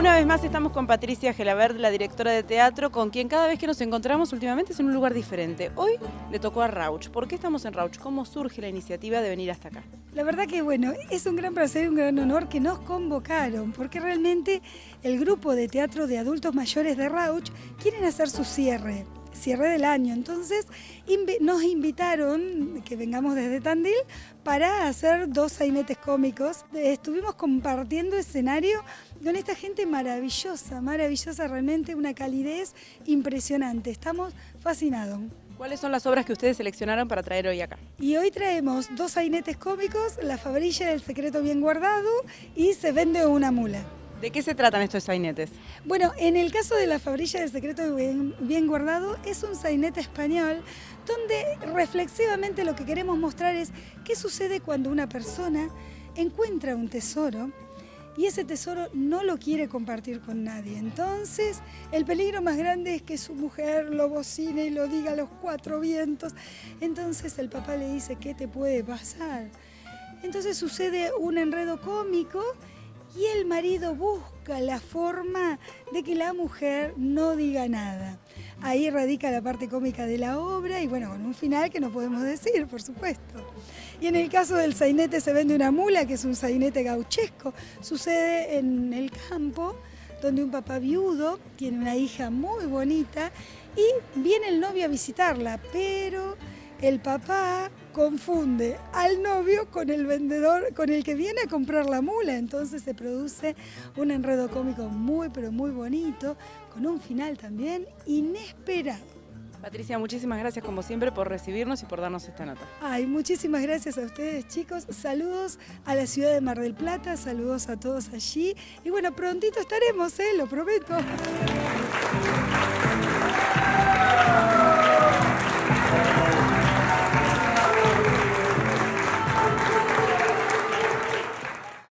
Una vez más estamos con Patricia Gelabert, la directora de teatro, con quien cada vez que nos encontramos últimamente es en un lugar diferente. Hoy le tocó a Rauch. ¿Por qué estamos en Rauch? ¿Cómo surge la iniciativa de venir hasta acá? La verdad que bueno, es un gran placer y un gran honor que nos convocaron, porque realmente el grupo de teatro de adultos mayores de Rauch quieren hacer su cierre del año. Entonces nos invitaron, que vengamos desde Tandil, para hacer 2 sainetes cómicos. Estuvimos compartiendo escenario con esta gente maravillosa, realmente una calidez impresionante. Estamos fascinados. ¿Cuáles son las obras que ustedes seleccionaron para traer hoy acá? Y hoy traemos 2 sainetes cómicos, La Fabrilla del Secreto Bien Guardado y Se Vende una Mula. ¿De qué se tratan estos sainetes? Bueno, en el caso de La Fabrilla del Secreto Bien Guardado, es un sainete español donde reflexivamente lo que queremos mostrar es qué sucede cuando una persona encuentra un tesoro y ese tesoro no lo quiere compartir con nadie. Entonces, el peligro más grande es que su mujer lo bocine y lo diga a los 4 vientos. Entonces el papá le dice, ¿qué te puede pasar? Entonces sucede un enredo cómico y el marido busca la forma de que la mujer no diga nada. Ahí radica la parte cómica de la obra y bueno, con un final que no podemos decir, por supuesto. Y en el caso del sainete Se Vende una Mula, que es un sainete gauchesco, sucede en el campo, donde un papá viudo tiene una hija muy bonita y viene el novio a visitarla, pero el papá confunde al novio con el vendedor, con el que viene a comprar la mula. Entonces se produce un enredo cómico muy, pero muy bonito, con un final también inesperado. Patricia, muchísimas gracias como siempre por recibirnos y por darnos esta nota. Ay, muchísimas gracias a ustedes, chicos. Saludos a la ciudad de Mar del Plata, saludos a todos allí. Y bueno, prontito estaremos, lo prometo.